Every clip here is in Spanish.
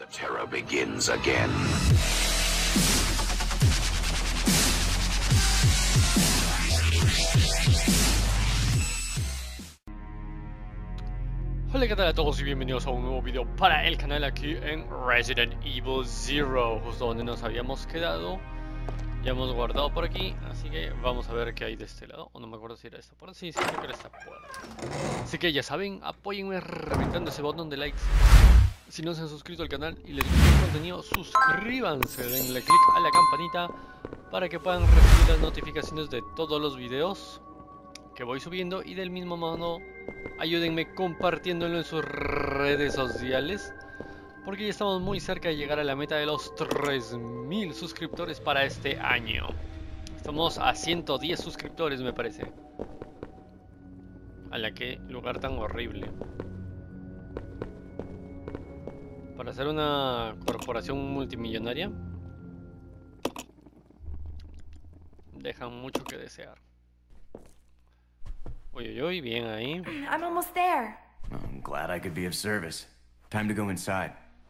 The terror begins again. Hola, ¿qué tal a todos y bienvenidos a un nuevo video para el canal aquí en Resident Evil Zero, justo donde nos habíamos quedado. Ya hemos guardado por aquí, así que vamos a ver qué hay de este lado. O no me acuerdo si era esta puerta, sí, creo que era esta puerta. Así que ya saben, apóyenme reventando ese botón de likes. Si no se han suscrito al canal y les gusta el contenido, suscríbanse, denle click a la campanita para que puedan recibir las notificaciones de todos los videos que voy subiendo, y del mismo modo ayúdenme compartiéndolo en sus redes sociales, porque ya estamos muy cerca de llegar a la meta de los 3000 suscriptores para este año. Estamos a 110 suscriptores, me parece. A la que lugar tan horrible. Para ser una corporación multimillonaria, dejan mucho que desear. Uy, uy, uy, bien ahí. I'm almost there. I'm glad I could be of service. Time to go inside.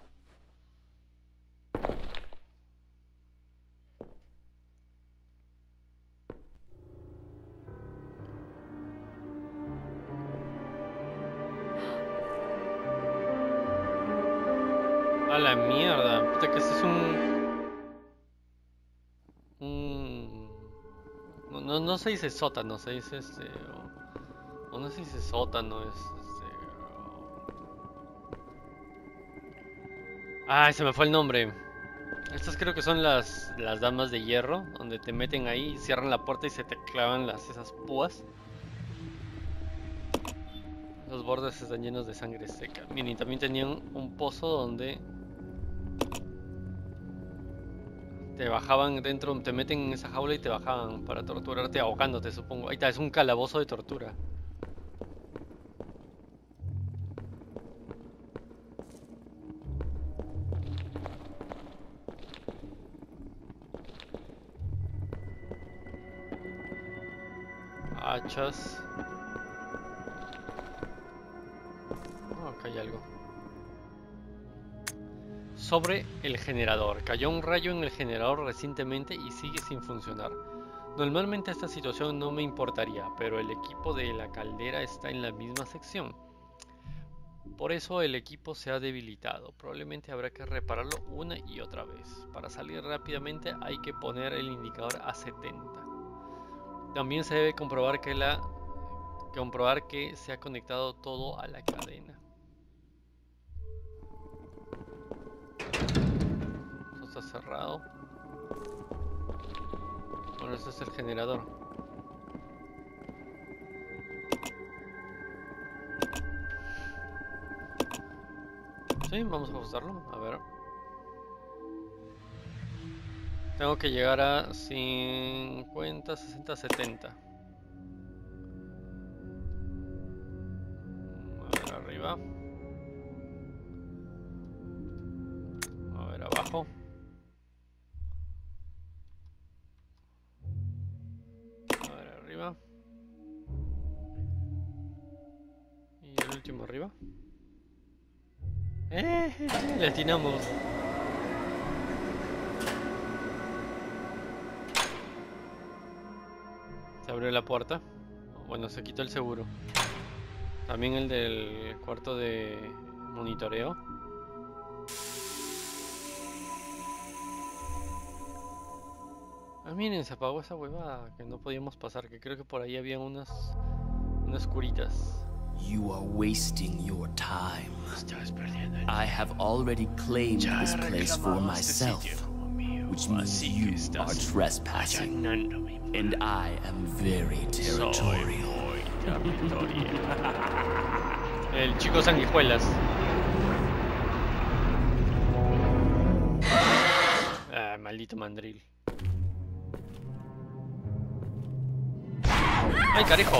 A la mierda, puta, que este es no se dice sótano, se dice o no se dice sótano, Ay, se me fue el nombre. Estas creo que son las damas de hierro, donde te meten ahí, cierran la puerta y se te clavan esas púas. Los bordes están llenos de sangre seca. Miren, y también tenían un pozo donde te bajaban dentro, te meten en esa jaula y te bajaban para torturarte ahogándote, supongo. Ahí está, es un calabozo de tortura. Hachas. Oh, acá hay algo. Sobre el generador. Cayó un rayo en el generador recientemente y sigue sin funcionar. Normalmente esta situación no me importaría, pero el equipo de la caldera está en la misma sección. Por eso el equipo se ha debilitado. Probablemente habrá que repararlo una y otra vez. Para salir rápidamente hay que poner el indicador a 70. También se debe comprobar que se ha conectado todo a la cadena. Esto está cerrado. Bueno, este es el generador. Sí, vamos a ajustarlo. A ver. Tengo que llegar a 50, 60, 70. A ver arriba. A ver abajo. A ver arriba. Y el último arriba. Le atinamos. Se abrió la puerta. Bueno, se quitó el seguro. También el del cuarto de monitoreo. Ah, miren, se apagó esa huevada que no podíamos pasar, que creo que por ahí había unas curitas. You are wasting your time. I have already claimed this place for myself, which means you are trespassing, and I am very territorial. El chico sanguijuelas. Ah, maldito mandril. ¡Ay, carajo!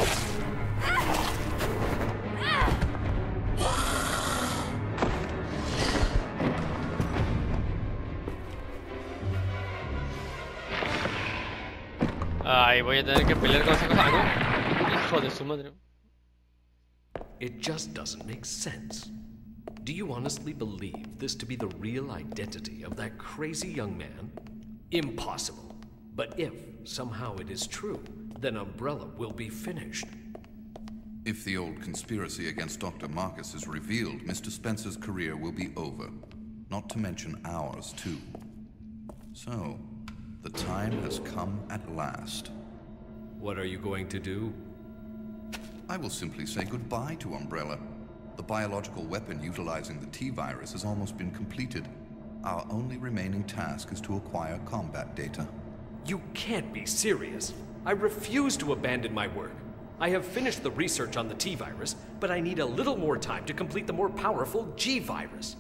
Ay, voy a tener que pelear con esa cosa. ¿No? Hijo de su madre. It just doesn't make sense. Do you honestly believe this to be the real identity of that crazy young man? Impossible. But if somehow it is true, then Umbrella will be finished. If the old conspiracy against Dr. Marcus is revealed, Mr. Spencer's career will be over. Not to mention ours, too. So, the time has come at last. What are you going to do? I will simply say goodbye to Umbrella. The biological weapon utilizing the T-virus has almost been completed. Our only remaining task is to acquire combat data. You can't be serious. I refuse to abandon my work. I have finished the research on the T-virus, but I need a little more time to complete the more powerful G-virus.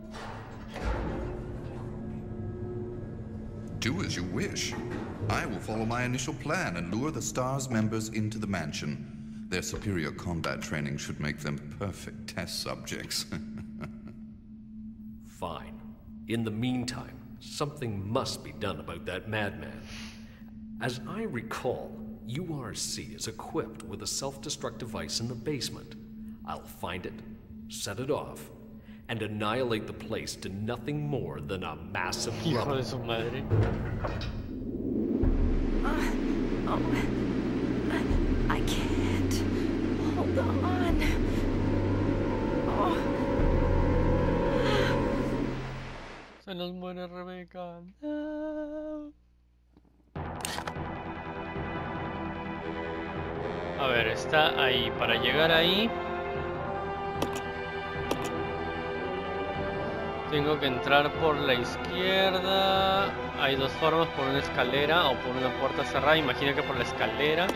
Do as you wish. I will follow my initial plan and lure the STARS members into the mansion. Their superior combat training should make them perfect test subjects. Fine. In the meantime, something must be done about that madman. As I recall, URC is equipped with a self-destruct device in the basement. I'll find it, set it off, and annihilate the place to nothing more than a massive Hijo de su madre. I can't. Hold on. Se nos muere Rebeca. No. A ver, está ahí. Para llegar ahí tengo que entrar por la izquierda. Hay dos formas, por una escalera o por una puerta cerrada. Imagino que por la escalera.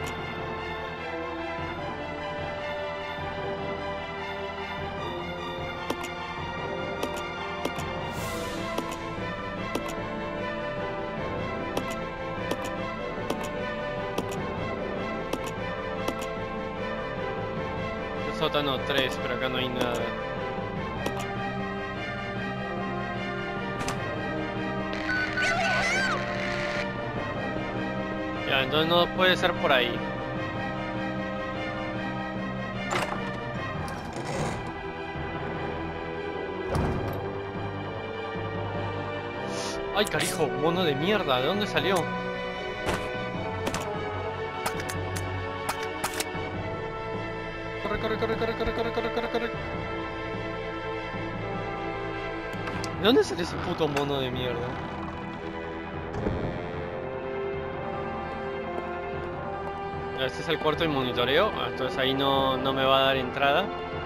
Sótano 3, pero acá no hay nada. Ya, entonces no puede ser por ahí. Ay, carijo, mono de mierda, ¿de dónde salió? Corre. ¿De dónde sale ese puto mono de mierda? Este es el cuarto de monitoreo, entonces ahí no me va a dar entrada.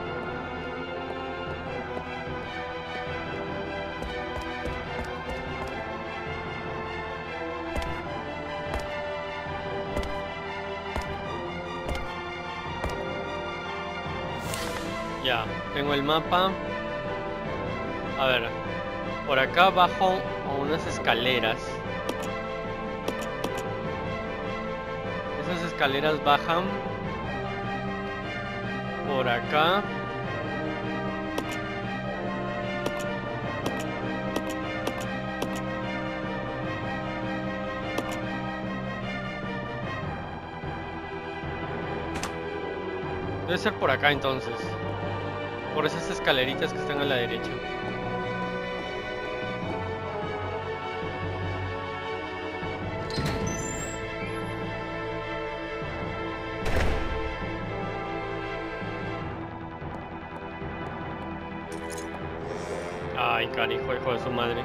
Ya, tengo el mapa. A ver, por acá bajo a unas escaleras. Esas escaleras bajan por acá. Debe ser por acá entonces. Por esas escaleritas que están a la derecha. Ay, carijo, hijo de su madre.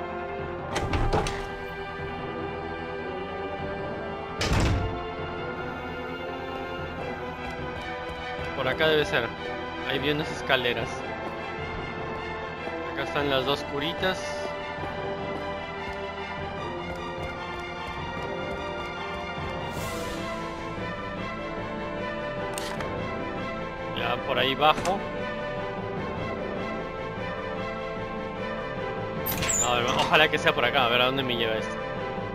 Por acá debe ser. Ahí vi unas escaleras. Acá están las dos curitas. Ya por ahí bajo. A ver, ojalá que sea por acá. A ver a dónde me lleva esto.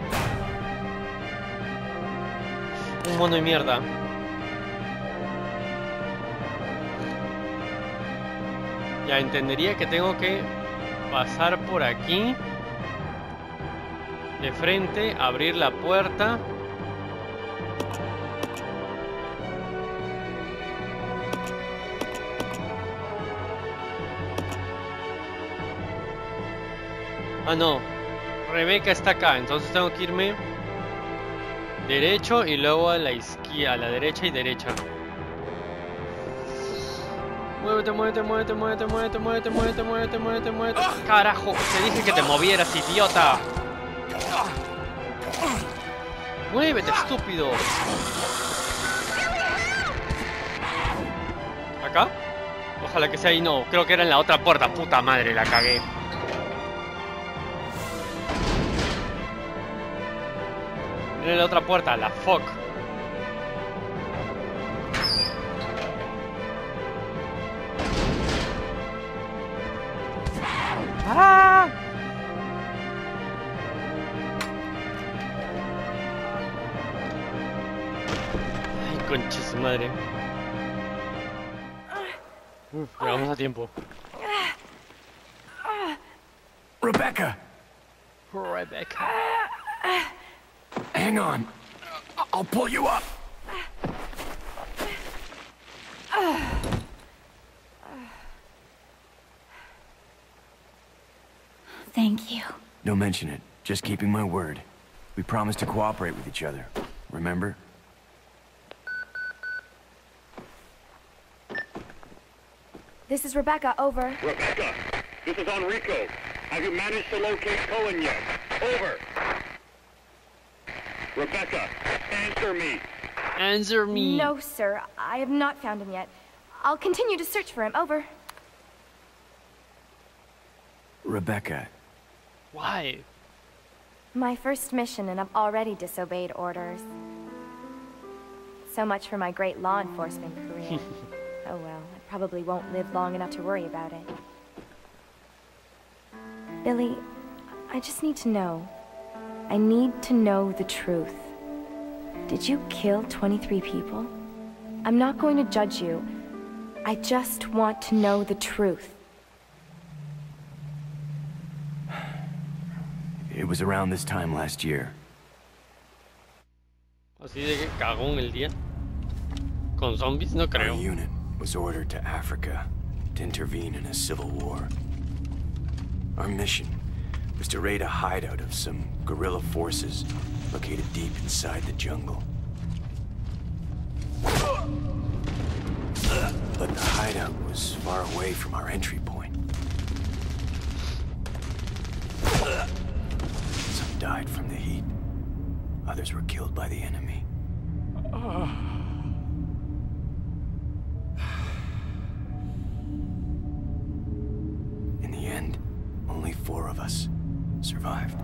Un mono de mierda. Ya entendería que tengo que pasar por aquí de frente, abrir la puerta. Ah, no. Rebecca está acá, entonces tengo que irme derecho y luego a la izquierda, a la derecha y derecha. Muévete, muévete, muévete, muévete, muévete, muévete, muévete, muévete, muévete, muévete. Carajo, te dije que te movieras, idiota. Muévete, estúpido. ¿Acá? Ojalá que sea ahí, no. Creo que era en la otra puerta. Puta madre, la cagué. Era en la otra puerta, la fuck. ¡Ah! Ay, concha su madre. Llegamos a tiempo. Rebecca! Rebecca. Hang on. I'll pull you up. Thank you. Don't mention it. Just keeping my word. We promised to cooperate with each other. Remember? This is Rebecca, over. Rebecca, this is Enrico. Have you managed to locate Cohen yet? Over. Rebecca, answer me. Answer me. No, sir. I have not found him yet. I'll continue to search for him, over. Rebecca. Why? My first mission, and I've already disobeyed orders. So much for my great law enforcement career. Oh well, I probably won't live long enough to worry about it. Billy, I just need to know. I need to know the truth. Did you kill 23 people? I'm not going to judge you. I just want to know the truth. It was around this time last year. Así de que cagón el día. Con zombies no Our creo. unit was ordered to Africa to intervene in a civil war. Our mission was to raid a hideout of some guerrilla forces located deep inside the jungle. But the hideout was far away from our entry point. Some died from the heat. Others were killed by the enemy. In the end, only 4 of us survived.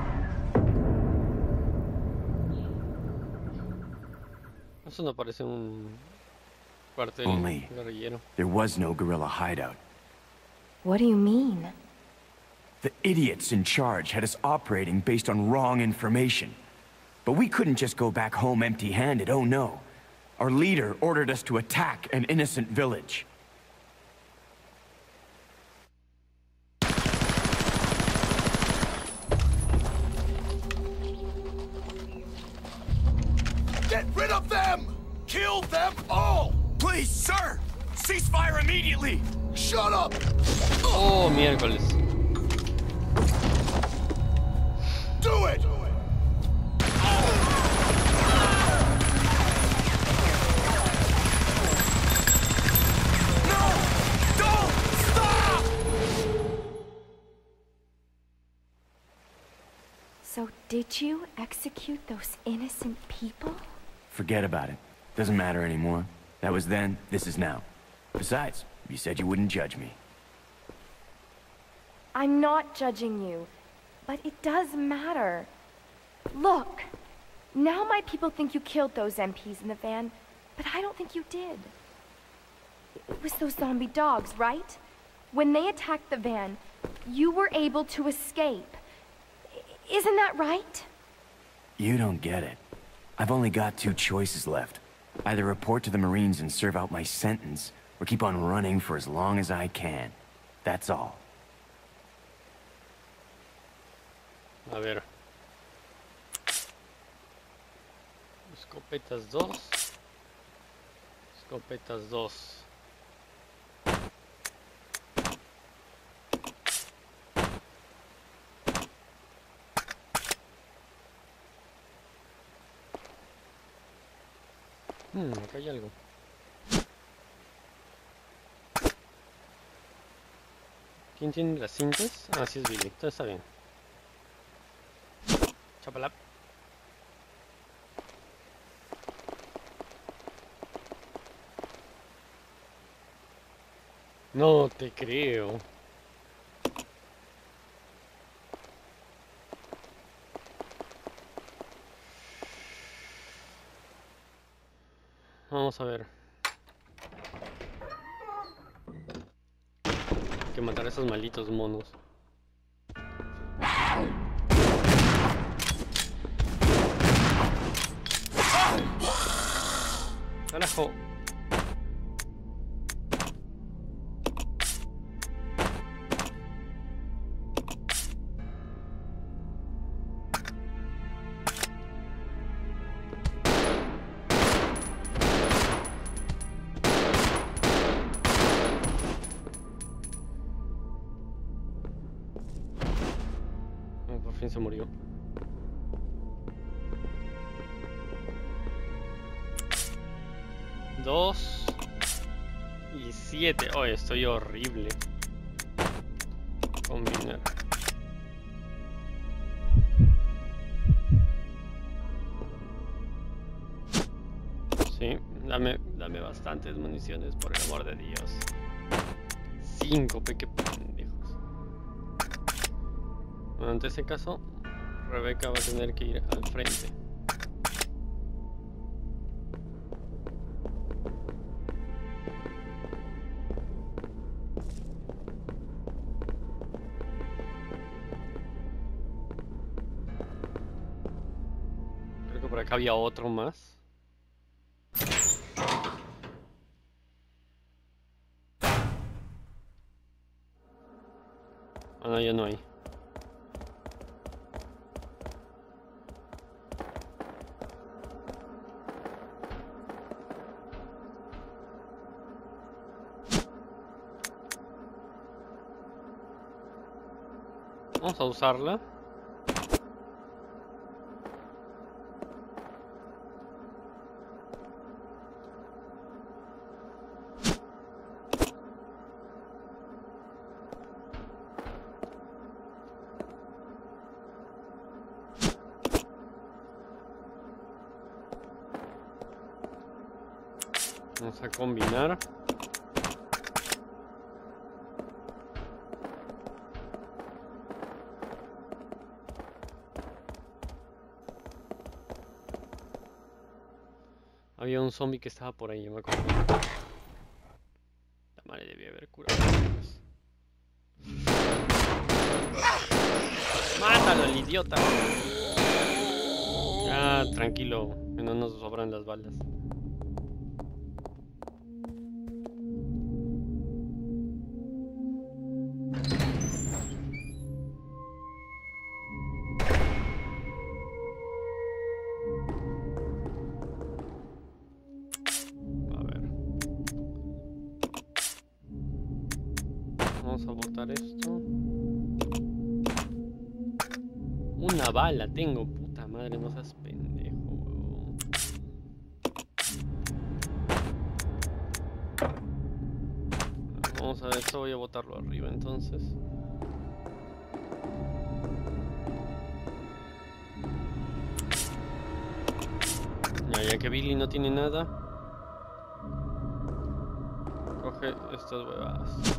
Eso no parece un cuartel Only guerrillero. there was no guerrilla hideout. What do you mean? The idiots in charge had us operating based on wrong information. But we couldn't just go back home empty-handed, oh no. Our leader ordered us to attack an innocent village. Get rid of them! Kill them all! Please, sir! Ceasefire immediately! Shut up! Oh, miércoles. Do it! So did you execute those innocent people? Forget about it. Doesn't matter anymore. That was then, this is now. Besides, you said you wouldn't judge me. I'm not judging you, but it does matter. Look, now my people think you killed those MPs in the van, but I don't think you did. It was those zombie dogs, right? When they attacked the van, you were able to escape. Isn't that right? You don't get it. I've only got 2 choices left. Either report to the Marines and serve out my sentence, or keep on running for as long as I can. That's all. A ver. Escopetas 2. Escopetas 2. Acá hay algo. ¿Quién tiene las cintas? Ah, sí es Billy. Todo está bien. Chapalap. No te creo. Vamos a ver. Hay que matar a esos malditos monos. Carajo. Por fin se murió. Dos y 7. Oh, estoy horrible. Combinar. Sí, dame bastantes municiones, por el amor de Dios. 5, peque pendejos. Bueno, ante ese caso, Rebeca va a tener que ir al frente. Creo que por acá había otro más. Ah, no, ya no hay. Vamos a usarla. Vamos a combinar. Había un zombie que estaba por ahí, yo me acuerdo. La madre debía haber curado. ¡Mátalo, el idiota! Ah, tranquilo, que no nos sobran las balas. Vamos a botar esto. Una bala tengo, puta madre, no seas pendejo, huevón. Vamos a ver, esto voy a botarlo arriba entonces. Ya que Billy no tiene nada, coge estas huevadas.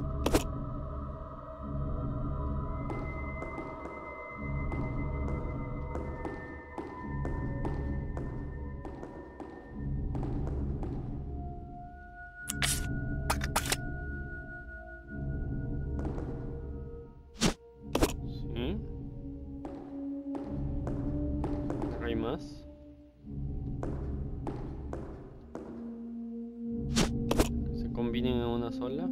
¿Hay más? Que se combinen en una sola.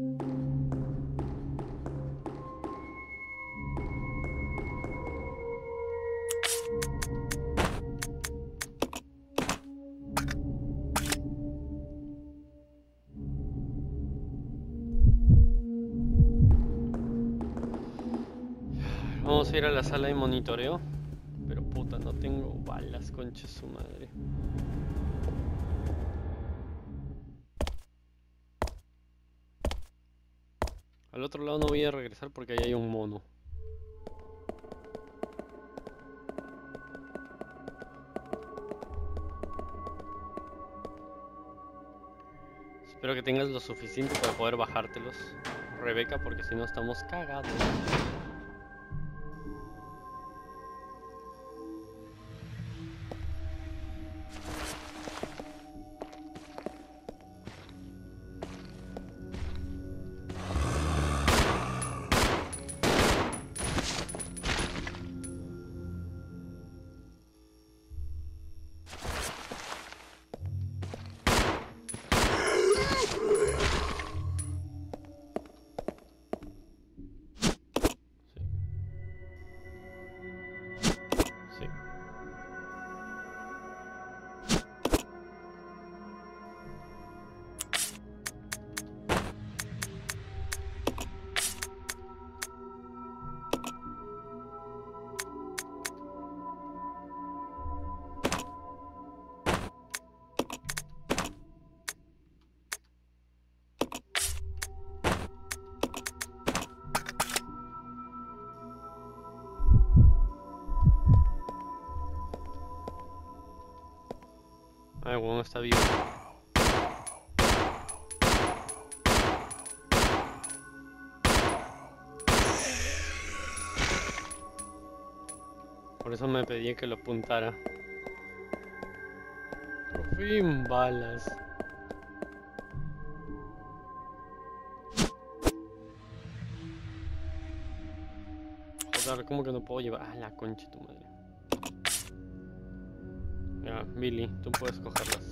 Vamos a ir a la sala de monitoreo. Pero puta, no tengo balas, concha su madre. Al otro lado no voy a regresar porque ahí hay un mono. Espero que tengas lo suficiente para poder bajártelos, Rebeca, porque si no estamos cagados. Ah, el huevón está vivo. Por eso me pedí que lo apuntara. Por fin, balas. Joder, ¿cómo que no puedo llevar? Ah, la concha de tu madre. Ya, Billy, tú puedes cogerlas.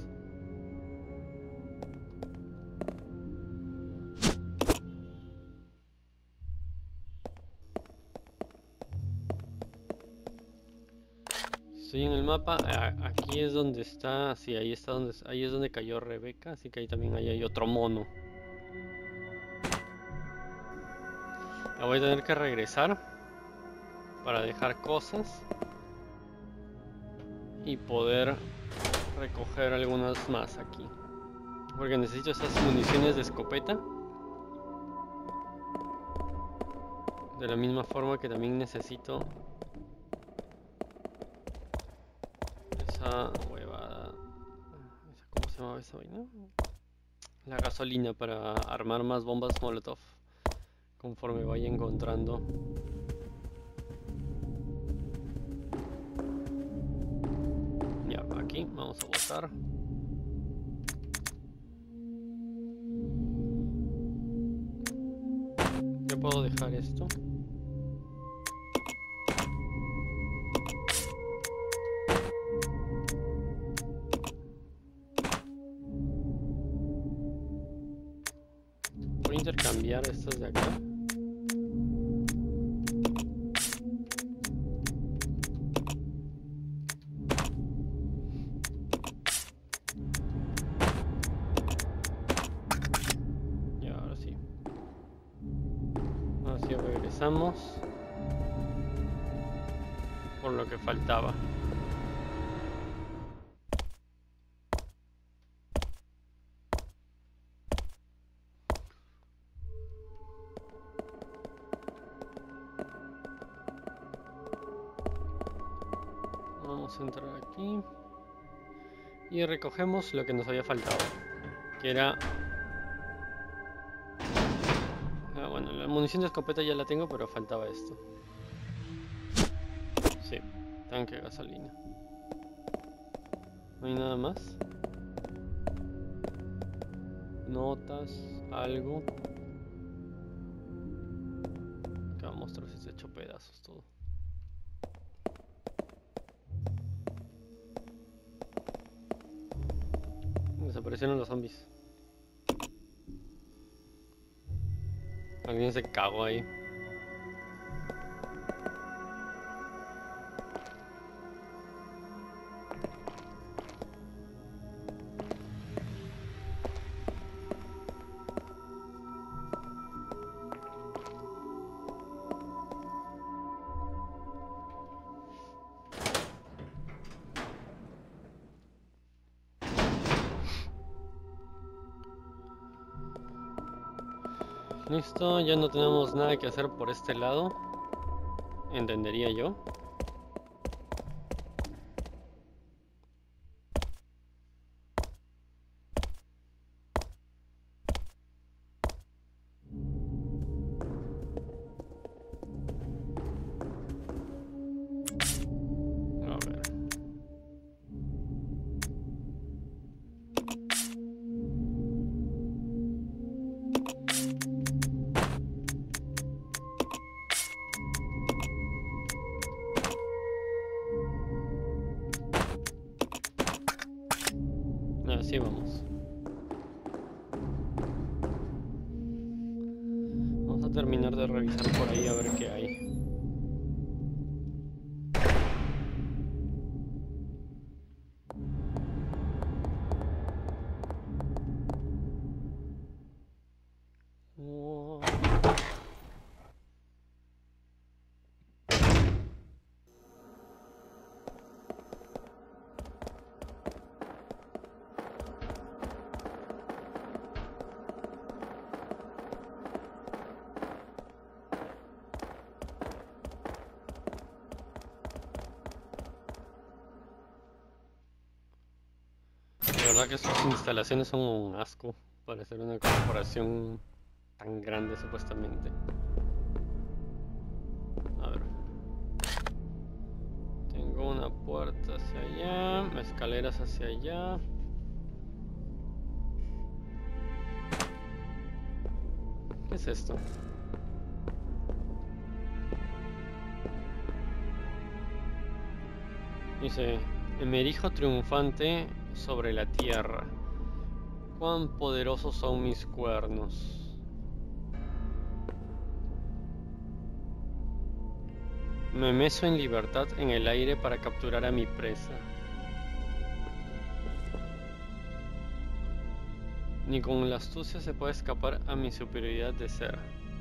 Estoy en el mapa, aquí es donde está, sí, ahí está donde, ahí es donde cayó Rebeca, así que ahí también hay otro mono. La voy a tener que regresar para dejar cosas y poder recoger algunas más aquí, porque necesito esas municiones de escopeta, de la misma forma que también necesito esa huevada, ¿cómo se llama esa vaina? La gasolina para armar más bombas Molotov conforme vaya encontrando. Ya, aquí vamos a botar. ¿Ya puedo dejar esto? Voy a intercambiar estos de acá. Y ahora sí. Ahora sí regresamos por lo que faltaba. Vamos a entrar aquí y recogemos lo que nos había faltado, que era... bueno, la munición de escopeta ya la tengo, pero faltaba esto. Sí, tanque de gasolina. No hay nada más. Notas, algo. Acá vamos a mostrar si se ha hecho pedazos todo. Desaparecieron los zombies. Alguien se cagó ahí. Listo, ya no tenemos nada que hacer por este lado. Entendería yo. Así vamos. Vamos a terminar de revisar por ahí a ver qué hay. La verdad que sus instalaciones son un asco para ser una corporación tan grande supuestamente. A ver. Tengo una puerta hacia allá, escaleras hacia allá. ¿Qué es esto? Dice, me erijo triunfante sobre la tierra. Cuán poderosos son mis cuernos. Me meso en libertad en el aire para capturar a mi presa. Ni con la astucia se puede escapar a mi superioridad de ser.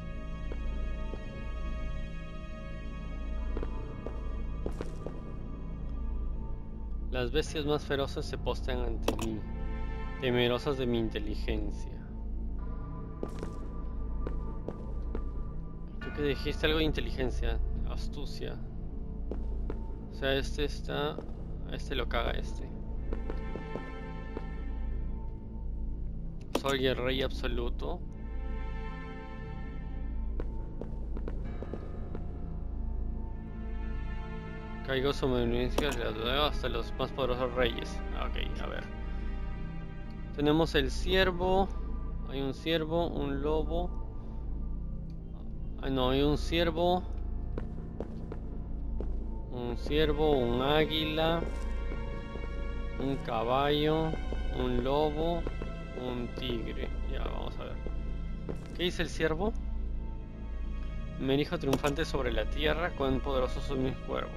Las bestias más feroces se postran ante mí, temerosas de mi inteligencia. ¿Tú qué dijiste? Algo de inteligencia, astucia. O sea, este lo caga este. Soy el rey absoluto. Caigo sobre influencias de las dudas hasta los más poderosos reyes. Ok, a ver. Tenemos el ciervo. Hay un ciervo, un lobo. No, hay un ciervo. Un ciervo, un águila. Un caballo. Un lobo. Un tigre. Ya, vamos a ver. ¿Qué dice el ciervo? Me erijo triunfante sobre la tierra. Cuán poderosos son mis cuervos.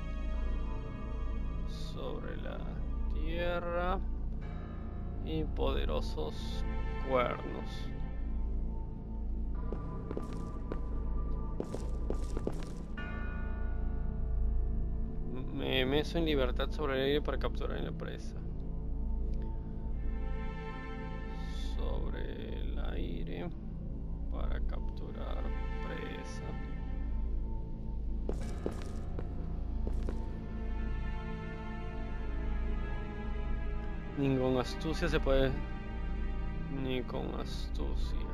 Sobre la tierra y poderosos cuernos. Me meso en libertad sobre el aire para capturar a la presa. Sobre el aire para capturar presa. Ni con astucia se puede. Ni con astucia.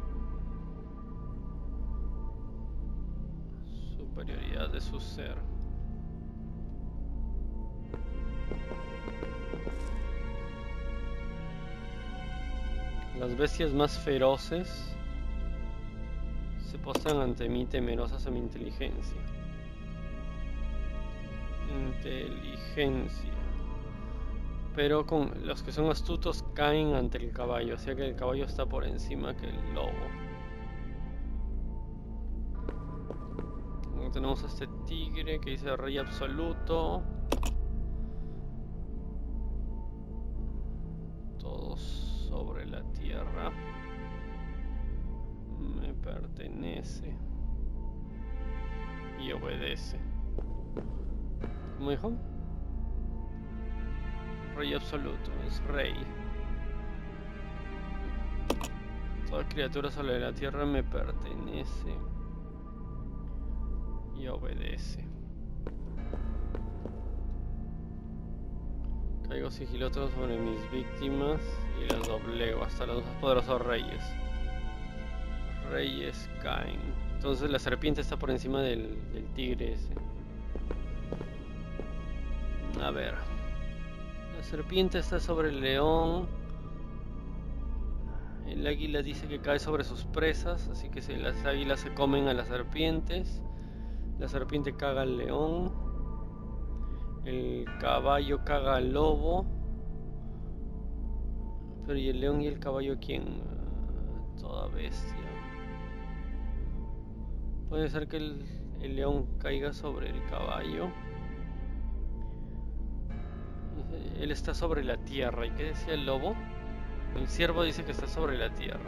Superioridad de su ser. Las bestias más feroces se postran ante mí, temerosas a mi inteligencia. Inteligencia. Pero con los que son astutos caen ante el caballo, o sea que el caballo está por encima que el lobo. Luego tenemos a este tigre que dice rey absoluto. Todos sobre la tierra me pertenece y obedece. ¿Cómo dijo? Rey absoluto, es rey. Toda criatura sobre la tierra me pertenece y obedece. Caigo sigiloso sobre mis víctimas y las doblego hasta los más poderosos reyes. Reyes caen. Entonces la serpiente está por encima del tigre ese. A ver. La serpiente está sobre el león. El águila dice que cae sobre sus presas, así que si las águilas se comen a las serpientes, la serpiente caga al león, el caballo caga al lobo. Pero ¿y el león y el caballo quién? Toda bestia. Puede ser que el león caiga sobre el caballo. Él está sobre la tierra. ¿Y qué decía el lobo? El ciervo dice que está sobre la tierra.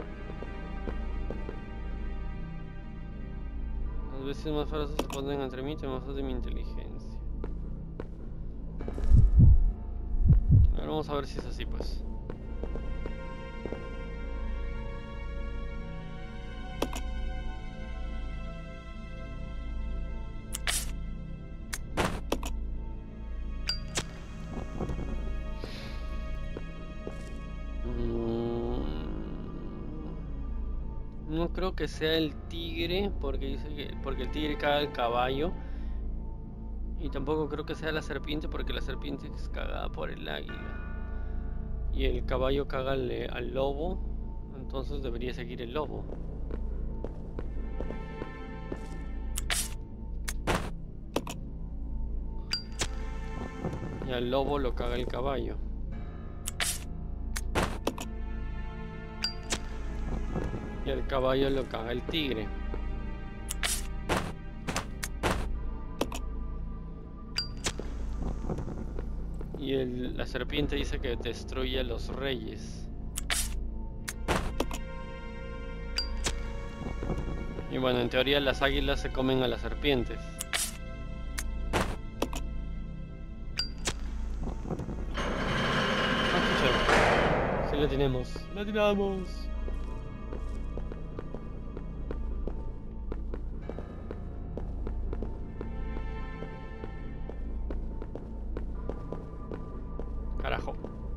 Las bestias más ferozes se ponen entre mí, temerosos de mi inteligencia. Ahora vamos a ver si es así, pues. No creo que sea el tigre, porque dice que el tigre caga al caballo. Y tampoco creo que sea la serpiente, porque la serpiente es cagada por el águila. Y el caballo caga al lobo, entonces debería seguir el lobo. Y al lobo lo caga el caballo. Y al caballo lo caga el tigre. Y la serpiente dice que destruye a los reyes. Y bueno, en teoría las águilas se comen a las serpientes. Sí, la tenemos. ¡La tiramos! Carajo.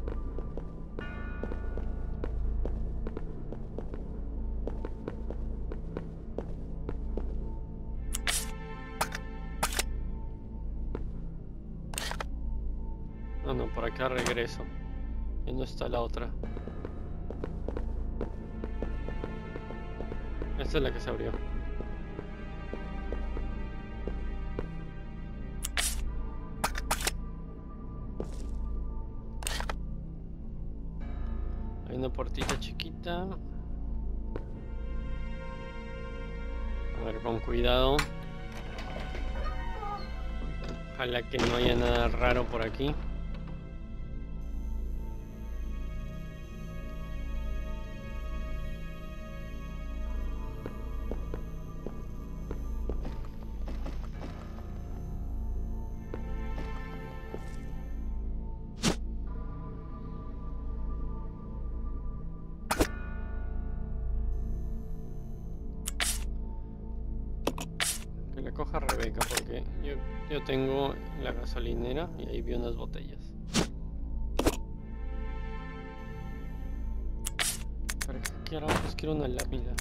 No, por acá regreso. Y no está la otra. Esta es la que se abrió. Hay una puertita chiquita. A ver, con cuidado. Ojalá que no haya nada raro por aquí. Que la coja Rebeca, porque yo tengo la gasolinera y ahí vi unas botellas. ¿Para qué quiero? Pues quiero una lápida.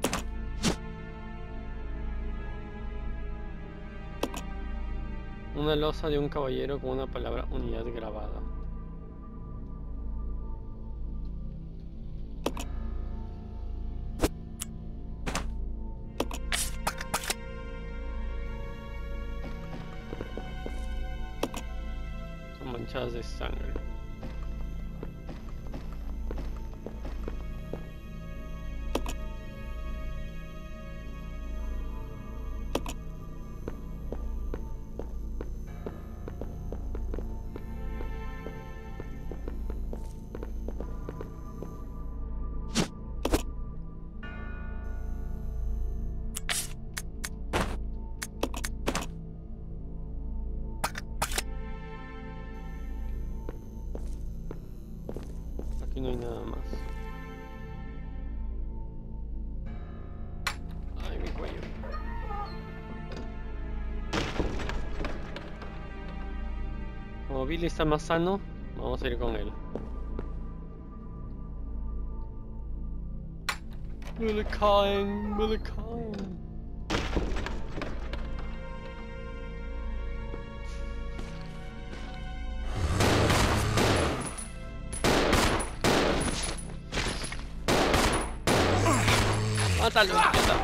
Una losa de un caballero con una palabra unidad grabada. Son manchadas de sangre. Aquí no hay nada más. Como Billy está más sano, vamos a ir con él. Billy Kine, Billy Kine. Mátalo, idiota.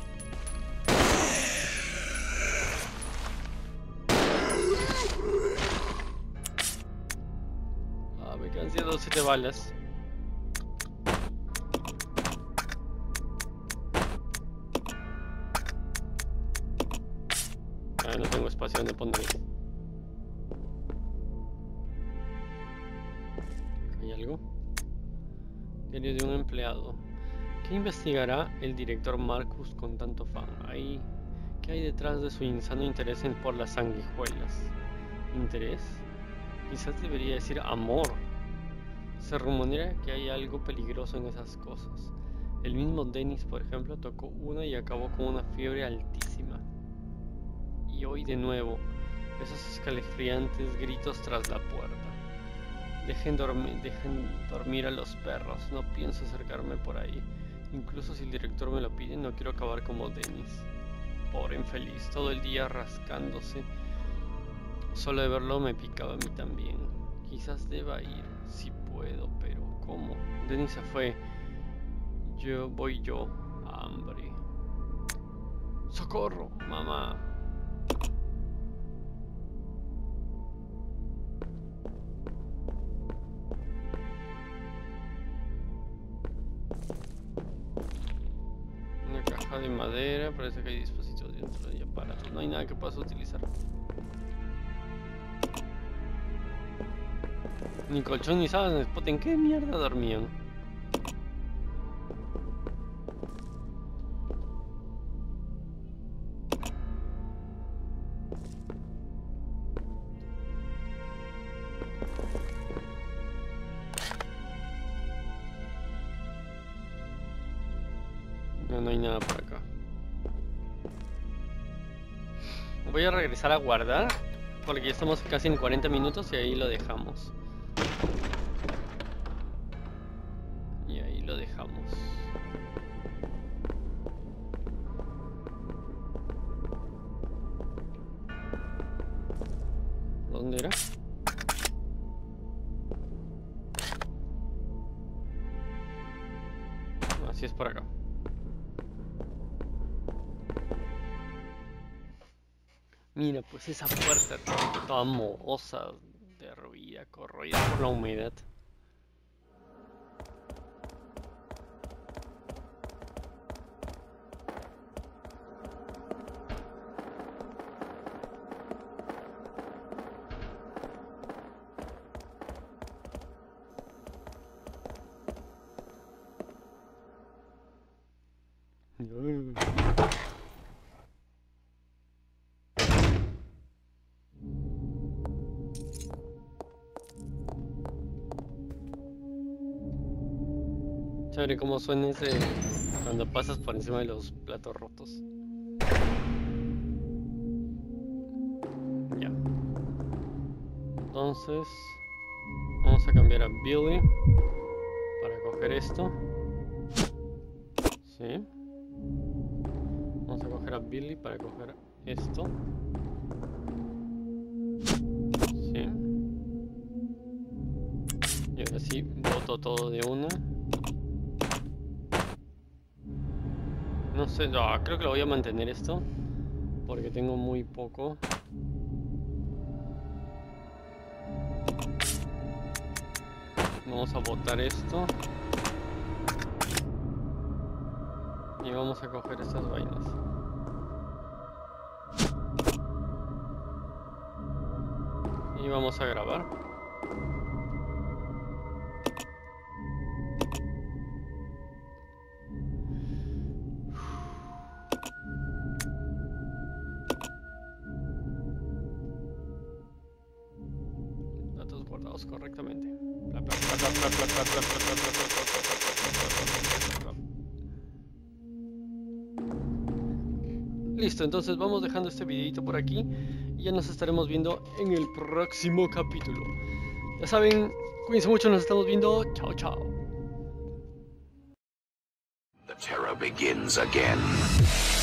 Me quedan 107 balas. No tengo espacio donde poner. ¿Hay algo? Diario de un empleado. ¿Qué investigará el director Marcus con tanto fan? ¿Qué hay detrás de su insano interés por las sanguijuelas? ¿Interés? Quizás debería decir amor. Se rumorea que hay algo peligroso en esas cosas. El mismo Dennis, por ejemplo, tocó una y acabó con una fiebre altísima. Y hoy de nuevo, esos escalofriantes gritos tras la puerta. Dejen dormir a los perros, no pienso acercarme por ahí. Incluso si el director me lo pide, no quiero acabar como Dennis. Pobre infeliz, todo el día rascándose. Solo de verlo me picaba a mí también. Quizás deba ir, si puedo, pero ¿cómo? Dennis se fue. Voy yo. Hambre. ¡Socorro, mamá! Una caja de madera, parece que hay dispositivos dentro de aparatos. No hay nada que puedas utilizar. Ni colchón ni sábanas, ¿en qué mierda dormían? No hay nada por acá. Voy a regresar a guardar, porque ya estamos casi en 40 minutos y ahí lo dejamos. Y ahí lo dejamos. ¿Dónde era? Así es por acá. Mira, pues esa puerta toda mohosa, derruida, corroída por la humedad. Chévere cómo suena ese cuando pasas por encima de los platos rotos. Ya. Entonces vamos a cambiar a Billy para coger esto. Sí. Vamos a coger a Billy para coger esto. Sí. Y ahora sí, boto todo de una. No sé, no, creo que lo voy a mantener esto porque tengo muy poco. Vamos a botar esto y vamos a coger estas vainas. Y vamos a grabar. Correctamente. Listo, entonces vamos dejando este videito por aquí y ya nos estaremos viendo en el próximo capítulo. Ya saben, cuídense mucho, nos estamos viendo. Chao, chao. The terror begins again.